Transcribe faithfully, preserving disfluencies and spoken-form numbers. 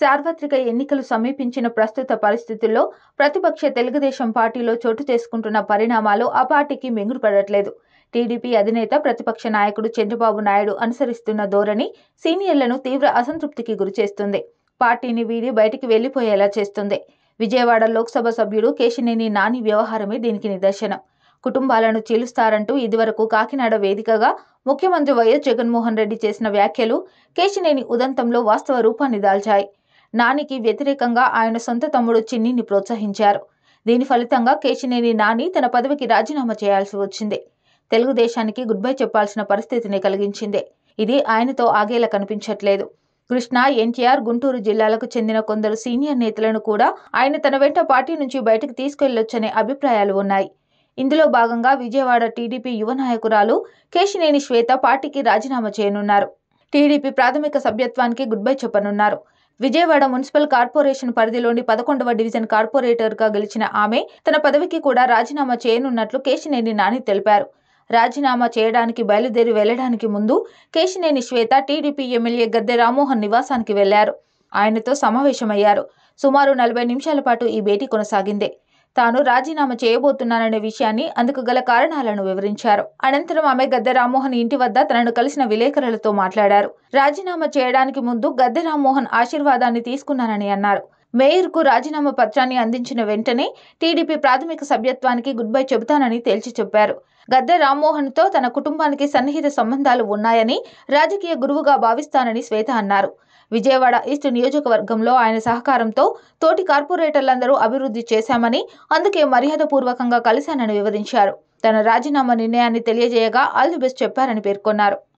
సార్వత్రిక ఎన్నికలు సమీపించిన ప్రస్తుత పరిస్థితుల్లో ప్రతిపక్ష తెలుగుదేశం పార్టీలో చోటు చేసుకుంటున్న పరిణామాలు ఆ పార్టీకి మింగుడుపడట్లేదు. టీడీపీ అధినేత ప్రతిపక్ష నాయకుడు చంద్రబాబు నాయుడు అనుసరిస్తున్న ధోరణి సీనియర్లను తీవ్ర అసంతృప్తికి గురిచేస్తుంది. పార్టీని వీడి బయటికి వెళ్లిపోయేలా చేస్తుంది. విజయవాడ లోక్సభ సభ్యుడు కేశినేని నాని వ్యవహారమే దీనికి నిదర్శనం. కుటుంబాలను చీలుస్తారంటూ ఇదివరకు కాకినాడ వేదికగా ముఖ్యమంత్రి వైఎస్ జగన్మోహన్ రెడ్డి చేసిన వ్యాఖ్యలు కేశినేని ఉదంతంలో వాస్తవ రూపాన్ని దాల్చాయి. నానికి వ్యతిరేకంగా ఆయన సొంత తమ్ముడు చిన్నిని ప్రోత్సహించారు. దీని ఫలితంగా కేశినేని నాని తన పదవికి రాజీనామా చేయాల్సి వచ్చింది. తెలుగుదేశానికి గుడ్ బై చెప్పాల్సిన పరిస్థితిని కలిగించింది. ఇది ఆయనతో ఆగేలా కనిపించట్లేదు. కృష్ణా, ఎన్టీఆర్, గుంటూరు జిల్లాలకు చెందిన కొందరు సీనియర్ నేతలను కూడా ఆయన తన వెంట పార్టీ నుంచి బయటకు తీసుకెళ్లొచ్చనే అభిప్రాయాలు ఉన్నాయి. ఇందులో భాగంగా విజయవాడ టీడీపీ యువ నాయకురాలు కేశినేని శ్వేత పార్టీకి రాజీనామా చేయనున్నారు. టీడీపీ ప్రాథమిక సభ్యత్వానికి గుడ్ బై చెప్పనున్నారు. విజయవాడ మున్సిపల్ కార్పొరేషన్ పరిధిలోని పదకొండవ డివిజన్ కార్పొరేటర్గా గెలిచిన ఆమె తన పదవికి కూడా రాజీనామా చేయనున్నట్లు కేశినేని నాని తెలిపారు. రాజీనామా చేయడానికి బయలుదేరి వెళ్లడానికి ముందు కేశినేని శ్వేత టీడీపీ ఎమ్మెల్యే గద్దె రామ్మోహన్ నివాసానికి వెళ్లారు. ఆయనతో సమావేశమయ్యారు. సుమారు నలభై నిమిషాల పాటు ఈ భేటీ కొనసాగింది. తాను రాజీనామా చేయబోతున్నాననే విషయాన్ని, అందుకు గల కారణాలను వివరించారు. అనంతరం ఆమె గద్దె రామ్మోహన్ ఇంటి వద్ద తనను కలిసిన విలేకరులతో మాట్లాడారు. రాజీనామా చేయడానికి ముందు గద్దె రామ్మోహన్ ఆశీర్వాదాన్ని తీసుకున్నానని అన్నారు. మేయర్కు రాజీనామా పత్రాన్ని అందించిన వెంటనే టీడీపీ ప్రాథమిక సభ్యత్వానికి గుడ్ బై చెబుతానని తేల్చి చెప్పారు. గద్దె రామ్మోహన్తో తన కుటుంబానికి సన్నిహిత సంబంధాలు ఉన్నాయని, రాజకీయ గురువుగా భావిస్తానని శ్వేత అన్నారు. విజయవాడ ఈస్ట్ నియోజకవర్గంలో ఆయన సహకారంతో తోటి కార్పొరేటర్లందరూ అభివృద్ధి చేశామని, అందుకే మర్యాదపూర్వకంగా కలిశానని వివరించారు. తన రాజీనామా నిర్ణయాన్ని తెలియజేయగా ఆల్ ది బెస్ట్ చెప్పారని పేర్కొన్నారు.